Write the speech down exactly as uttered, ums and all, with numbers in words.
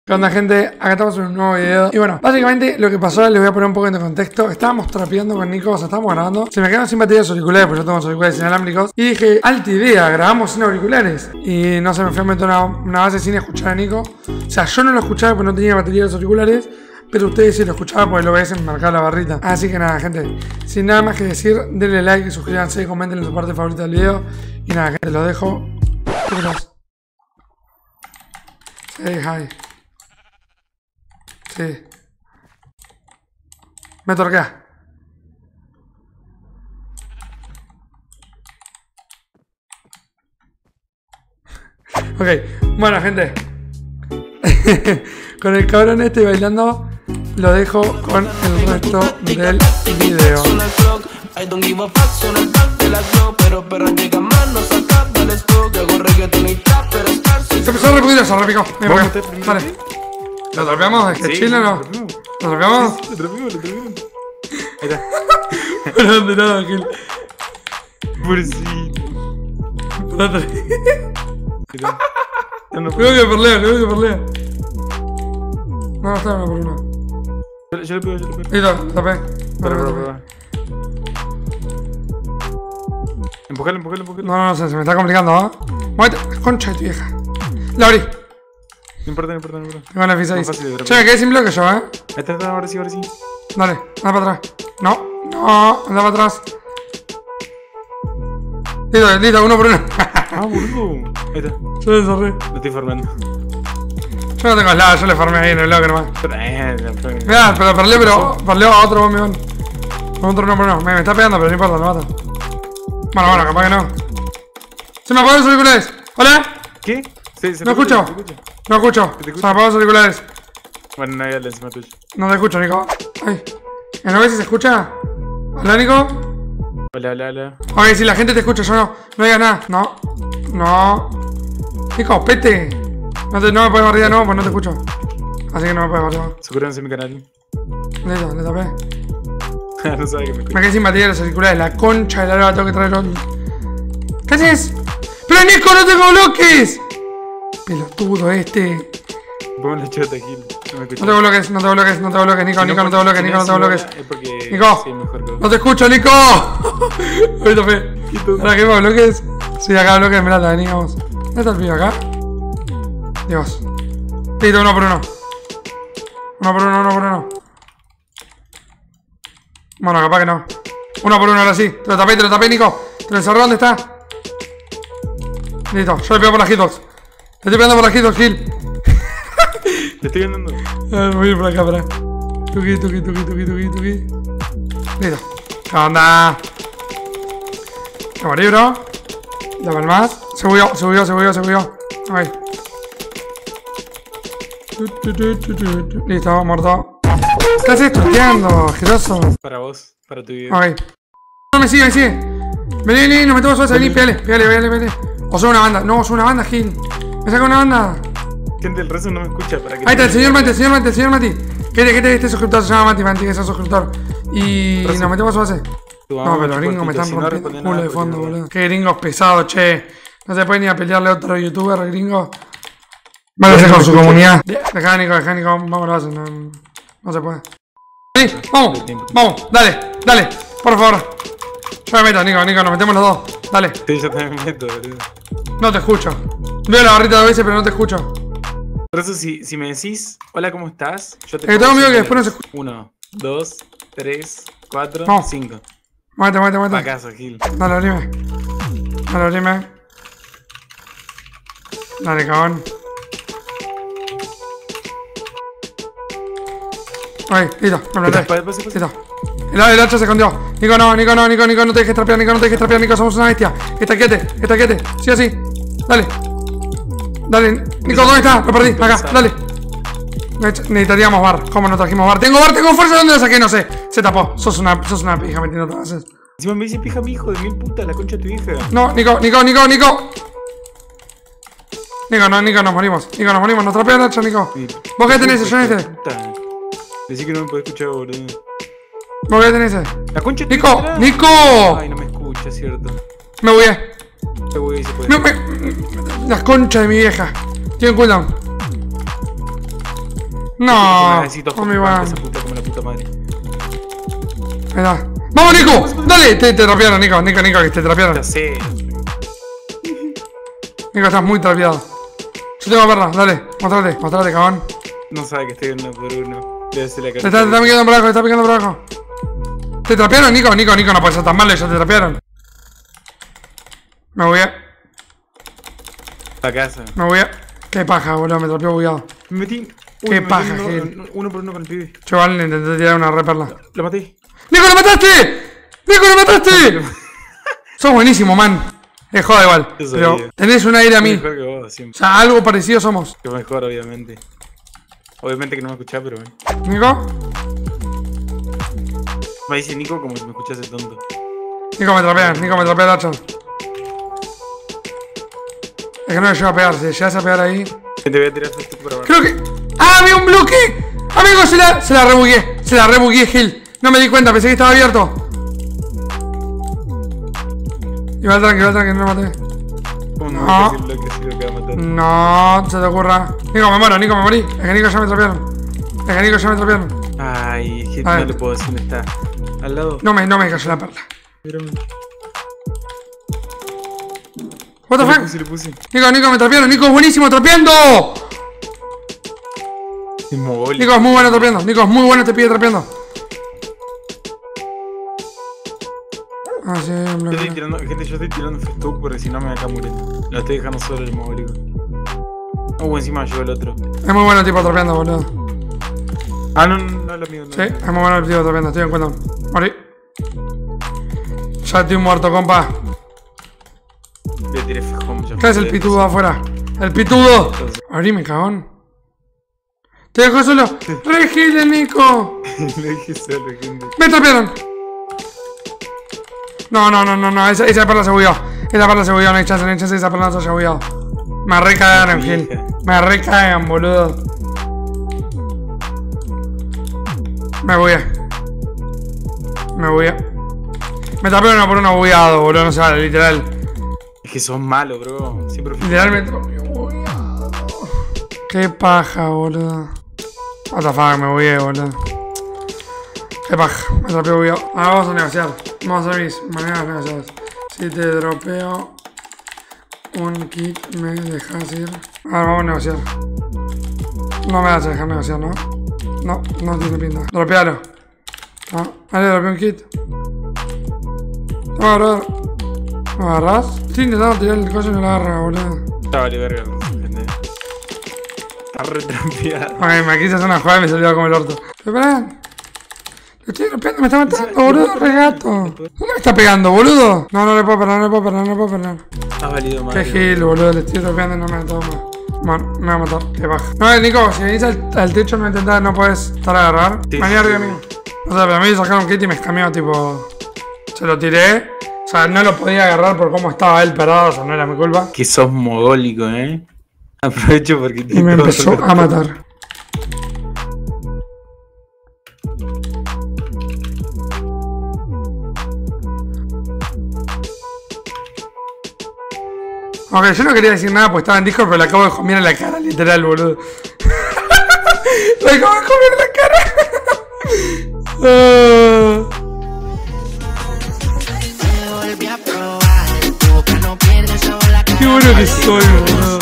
¿Qué onda, gente? Acá estamos en un nuevo video. Y bueno, básicamente lo que pasó, les voy a poner un poco de contexto. Estábamos trapeando con Nico, o sea, estábamos grabando. Se me quedaron sin batería los auriculares, porque yo tengo los auriculares inalámbricos. Y dije, alta idea, grabamos sin auriculares. Y no sé, me fui a meter una, una base sin escuchar a Nico. O sea, yo no lo escuchaba porque no tenía batería de los auriculares. Pero ustedes sí lo escuchaban porque lo ves en marcar la barrita. Así que nada, gente, sin nada más que decir, denle like, suscríbanse, comenten en su parte favorita del video. Y nada, gente, lo dejo. ¿Qué crees? Say hi. Sí. Me torquea. Ok, bueno, gente. Con el cabrón este bailando, lo dejo con el resto del video. Se empezó a repetir eso, repicó. Vale. ¿Lo trapeamos? ¿Es que chile o no? ¿Lo trapeamos? Lo trapeamos, lo trapeamos. Ahí está. No, de nada, Gil. Pobrecito. Creo que perlea, creo que perlea. No, está uno por uno. Yo le pego, yo le pego. Listo, tapé. Para, para, para. Empujalo, empujalo, empujalo. No, no, no sé, se me está complicando, ¿no? Muévete, concha de tu vieja. La abrí. No importa, no importa, no importa. Tengo una fisa ahí. No, fácil de Che, me quedé sin bloque yo, ¿eh? Ahí está, está, ahora sí, ahora sí. Dale, anda para atrás. No, no, anda para atrás. Listo, listo, uno por uno. Ah, boludo. Ahí está. Yo le cerré. Lo estoy formando. Yo no tengo nada, yo le farmé ahí en el bloque nomás. Mirá, pero perlé, pero perlé a otro bombón. Otro uno por uno. Me, me está pegando, pero no importa, lo mata. Bueno, bueno, capaz que no. Se me apagaron los auriculares. ¿Hola? ¿Qué? Sí, se no te escucho. escucha, No escucho. Se me apagaron los auriculares. Bueno, no hay algo encima tuyo. No te escucho, Nico. Ay. ¿No ves si se escucha? ¿Hola, Nico? Hola, hola, hola. Ok, si la gente te escucha, yo no. No digas nada. No. No. Nico, pete. No, te, no me puedes barrir, no, pues no te escucho. Así que no me puedes barrir. Suscríbanse a mi canal. Listo, le tapé. No sabe que me escucha. Me quedé sin batería de los auriculares. La concha de la lora, tengo que traer otro. ¿Qué haces? ¡Pero Nico, no tengo bloques! Pelotudo este. Pongo la chota, Gil. No me escucha. No tengo bloques, no tengo bloques, no tengo bloques, Nico, Nico, no tengo bloques, Nico, no tengo bloques. Nico, no te escucho, Nico. Ahorita fe. ¿Ahora qué más bloques? Sí, acá bloques me lata, veníamos. ¿Dónde está el pibe acá? Dios. Listo, uno por uno. Uno por uno, uno por uno. Bueno, capaz que no. Uno por uno, ahora sí. Te lo tapé, te lo tapé, Nico. Te lo encerré, ¿dónde está? Listo, yo le pego por las hitbox. Te estoy pegando por las hitbox, Gil. Te estoy andando. A ver, voy a ir por acá, para. Tuki, tuki, tuki, tuki, tuki, tuki. Listo. ¿Qué onda? ¿Qué morí, bro? Dame el más. Se subió, se subió, se subió, se subió. Ahí. Listo, muerto. ¿Qué haces tuteando, asqueroso? Para vos, para tu video. Ok. No me sigue, me sigue. Vení, vení, nos metemos a vení, pégale, pégale, pégale, pégale. O soy una banda. No, soy una banda, Gil. Me saca una banda. Gente, el resto no me escucha. Para que ahí está, el señor Mati, el señor Mati, el señor Mati. ¿Qué este, este suscriptor se llama Mati, Mati, que es un suscriptor. Y Rezo. Nos metemos a base. No, pero los gringos me están rompiendo el culo de fondo, boludo. Qué gringos pesados, che. No se puede ni a pelearle a otro youtuber, gringo. Váyase con su comunidad. Dejá, Nico, dejá, Nico. Vamos a lo hacen, no, no se puede. Vení, vamos, vamos, dale, dale, por favor. Yo me meto, Nico, Nico, nos metemos los dos. Dale. Sí, yo también me meto, boludo. No te escucho. Veo la barrita dos veces, pero no te escucho. Por eso, si, si me decís, hola, ¿cómo estás? Yo te eh, tengo miedo que después no se escuche. Uno, dos, tres, cuatro, no. cinco. Muévete, muévete, muévete. Pa' casa, Gil. Dale, abrime. Dale, abrime. Dale, cabrón. Ahí, listo, me planté. Listo. El, el hacha se escondió. Nico, no, Nico, no, Nico, Nico, no te dejes trapear, Nico, no te dejes trapear, Nico, somos una bestia. Estaquete, estaquete, sí o sí. Dale. Dale, Nico, ¿dónde está? Lo perdí, acá, dale. Necesitaríamos bar. ¿Cómo no trajimos bar? Tengo bar, tengo fuerza, ¿dónde lo saqué? No sé. Se tapó. Sos una, sos una pija metiendo todas esas. Encima me dice pija mi hijo de mil putas, la concha de tu hija. No, Nico, Nico, Nico, Nico. Nico, no, Nico, nos morimos. Nico, nos morimos. Nos trapea el hacha, Nico. Sí. ¿Vos qué tenés, yo este? Decí que no me podés escuchar, boludo. ¿Vos qué tenés? La concha de Nico, tu Nico. Ay, no me escucha, cierto. Me voy. Me voy, se puede. No, me... Las conchas de mi vieja. Tiene cooldown. No, Necesito no me jugar van. esa puta como la puta madre. Ahí está. ¡Vamos, Nico! ¡Dale! Te, te trapearon, Nico, Nico, Nico, que te trapearon. Ya sé. Nico, estás muy trapeado. Yo tengo perra, dale, mostrate, mostrate, cabrón. No sabe que estoy uno por uno. Debe ser la Te está, te está picando por abajo, te está picando por abajo. ¿Te trapearon, Nico? Nico, Nico, no puede ser tan malo, ya te trapearon. Me voy a... A casa. Me voy a... Qué paja, boludo, me trapeó bugueado. Me metí. Uy, Qué me paja, metí uno, Gil. uno por uno con el pibe. Chaval, le intenté tirar una reperla. Lo maté. ¡Nico, lo mataste! ¡Nico, lo mataste! Sos buenísimo, man. Es joda igual. Yo Pero sabía. tenés un aire a mí. Mejor que vos, O siempre. sea, algo parecido somos. Que mejor, obviamente. Obviamente que no me escuchás, pero bueno. ¿Nico? Me dice Nico como si me escuchase el tonto. Nico me trapea, Nico me trapea el hacha. Es que no le lleva a pegar, si llegas a pegar ahí. Te voy a tirar esto por abajo. Creo que... ¡Ah, había un bloque! Amigo, se la, se la rebugué. Se la rebugué, Gil. No me di cuenta, pensé que estaba abierto. Igual tranqui, igual tranqui, no lo maté. ¿Cómo no No. me decir lo que sí lo que va a matar? No, se te ocurra. Nico, me muero, Nico, me morí. Es que Nico ya me trapearon. Es que Nico ya me trapearon. Ay, es que A no ver. le puedo decir dónde está. Al lado. No me, no me cayó la perla. Mírame. What the Le fuck? puse, le puse. Nico, Nico, me trapearon. Nico es buenísimo trapeando. Es mogólico. Nico es muy bueno trapeando. Nico es muy bueno, te pide trapeando. Ah, sí, Yo estoy bloqueo. tirando, gente, yo estoy tirando Facebook porque si no me acá muriendo. Lo estoy dejando solo el mogólico. Uh, encima llegó el otro. Es muy bueno el tipo trapeando, boludo. Ah, no, no, no es lo mío. No. Sí, es muy bueno el tipo trapeando, estoy en cuenta. Morí. Ya estoy muerto, compa. Voy a tirar F-Home. ya ¿Qué es el me pitudo afuera? ¡El pitudo! Abrime, cagón. Te dejo solo. ¡Re gil, Nico! Lo dije solo, gente. ¡Me trapearon! No, no, no, no, no. Esa, esa perla se bugueó. Esa perla se bugueó, no hay chance, no hay chance, esa perla no se haya bugueado. Me recagaron, Gil. Me recagan, boludo. Me bugué. Me bugué. Me trapearon uno por uno bugueado, boludo, no se vale, literal. Es que sos malo, bro. Siempre fui Literalmente bugueado. Qué paja, boludo. What the fuck, me bugué, boludo. Qué paja, me trapeó bugueado. Ahora vamos a negociar. Vamos a ver mis maneras negociadas. Si te dropeo un kit, me dejas ir. Ahora vamos a negociar. No me vas a dejar negociar, ¿no? No, no tiene pinta. Dropealo. No, dale, dropeo un kit. Toma, brother. ¿Lo agarrás? Estoy intentando tirar el coche y no lo agarra, boludo. Ya vale, verga, gente. Está retrampeado. Ok, me quise hacer una jugada y me salió como el orto. Espera. Le estoy dropeando, me está matando, boludo, regato. ¿Dónde me está pegando, boludo? No, no le puedo perder, no le puedo perder, no le puedo perder. Has valido más. Qué gil, boludo, le estoy dropeando y no me toma. Bueno, me va a matar, qué baja. No, Nico, si venís al, al techo no intentás, no puedes estar a agarrar. Sí, Vení sí, arriba sí. mío. O sea, pero a mí me sacaron un kit y me escameó, tipo. Se lo tiré. O sea, no lo podía agarrar por cómo estaba él parado, o sea, no era mi culpa. Que sos mogólico, eh. Aprovecho porque Y me empezó a matar. Ok, yo no quería decir nada porque estaba en Discord, pero le acabo de comer en la cara, literal, boludo. Le acabo de comer en la cara. Ah. Qué bueno que soy, boludo.